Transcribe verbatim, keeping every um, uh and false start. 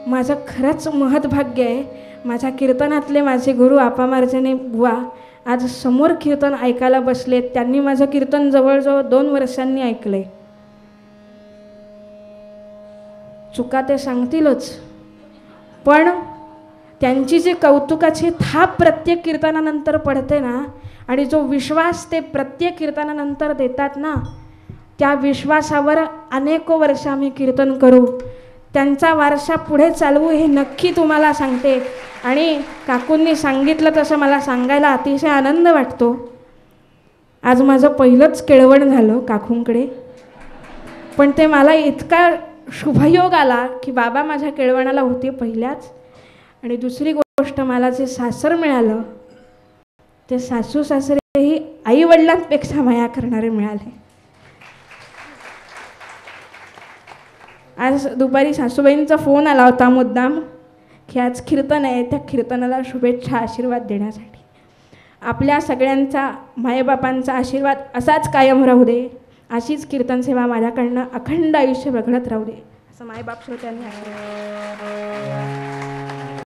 माझं खरंच महत्भाग्य आहे. माझ्या कीर्तनातले माझे गुरु आपामार्जने बुवा आज समोर कीर्तन ऐकायला बसलेत. त्यांनी माझं कीर्तन जवळजवळ दोन वर्षांनी ऐकलंय. चुका ते सांगतीलच, पण त्यांची जी कौतुकाची थाप प्रत्येक कीर्तनानंतर पडते ना, आणि जो विश्वास ते प्रत्येक कीर्तनानंतर देतात ना, त्या विश्वासावर अनेको वर्ष आम्ही कीर्तन करू, त्यांचा वारसा पुढे चालवू हे नक्की तुम्हाला सांगते. आणि काकूंनी सांगितलं तसं मला सांगायला अतिशय आनंद वाटतो. आज माझं पहिलंच केळवण झालं काकूंकडे, पण ते मला इतका शुभयोग आला की बाबा माझ्या केळवणाला होते पहिल्याच. आणि दुसरी गोष्ट, मला जे सासर मिळालं ते सासू सासरेही आई वडिलांपेक्षा माया करणारे मिळाले. आज दुपारी सासूबाईंचा फोन आला होता मुद्दाम की आज कीर्तन आहे, त्या कीर्तनाला शुभेच्छा आशीर्वाद देण्यासाठी. आपल्या सगळ्यांचा मायबापांचा आशीर्वाद असाच कायम राहू दे, अशीच कीर्तन सेवा माझ्याकडनं अखंड आयुष्य बघत राहू दे, असं मायबाप श्रोत्यांनी आशीर्वाद.